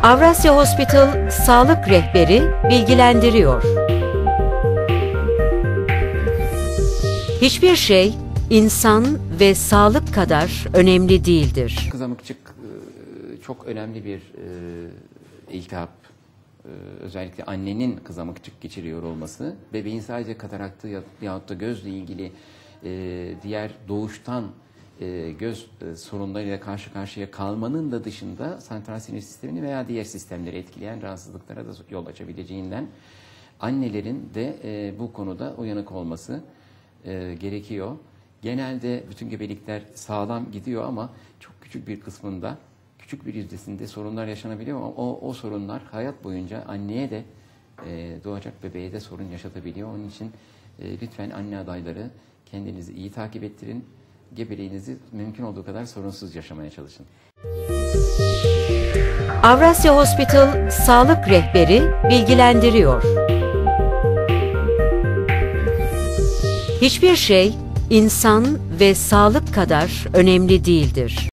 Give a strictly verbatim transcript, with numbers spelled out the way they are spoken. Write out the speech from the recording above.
Avrasya Hospital Sağlık Rehberi bilgilendiriyor. Hiçbir şey insan ve sağlık kadar önemli değildir. Kızamıkçık çok önemli bir iltihap. Özellikle annenin kızamıkçık geçiriyor olması, bebeğin sadece kataraktı yahut da gözle ilgili diğer doğuştan göz sorunlarıyla karşı karşıya kalmanın da dışında santral sinir sistemini veya diğer sistemleri etkileyen rahatsızlıklara da yol açabileceğinden annelerin de bu konuda uyanık olması gerekiyor. Genelde bütün gebelikler sağlam gidiyor ama çok küçük bir kısmında, küçük bir yüzdesinde sorunlar yaşanabiliyor ama o, o sorunlar hayat boyunca anneye de e, doğacak bebeğe de sorun yaşatabiliyor. Onun için e, lütfen anne adayları kendinizi iyi takip ettirin. Gebeliğinizi mümkün olduğu kadar sorunsuz yaşamaya çalışın. Avrasya Hospital Sağlık Rehberi bilgilendiriyor. Hiçbir şey insan ve sağlık kadar önemli değildir.